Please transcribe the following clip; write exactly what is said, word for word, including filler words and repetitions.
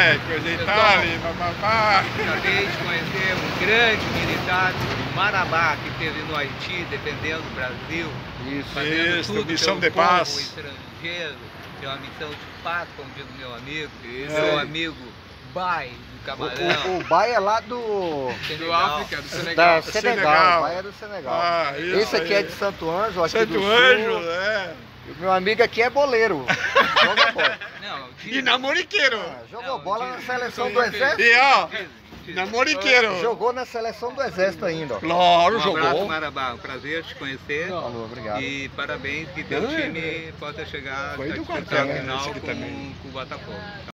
médico, de Itália, papapá. Acabei de conhecer um grande militar do Marabá que esteve no Haiti, defendendo o Brasil. Isso, fazendo isso, tudo missão pelo de paz. povo estrangeiro. É uma missão de paz, como diz o meu amigo. Isso meu aí. amigo Bai, do Camarão. O, o, o Bai é lá do... Senegal. Do África, do Senegal. Da Senegal. Senegal, o Bai é do Senegal. Ah, isso Esse aqui aí. é de Santo Ângelo, aqui Santo do Anjo, Sul. é. E o meu amigo aqui é boleiro. Joga bola. Não, E namoriqueiro. Ah, jogou Não, bola na diz- seleção diz- do Exército. E ó, diz- diz- namoriqueiro. Jogou na seleção do Exército ainda, ó. Claro, Um abraço, jogou. Marabá. Um prazer te conhecer. Falou, obrigado. E parabéns que teu Não, é- time possa chegar Foi à do disputa quartel, né? final Esse aqui também. com, com o Botafogo.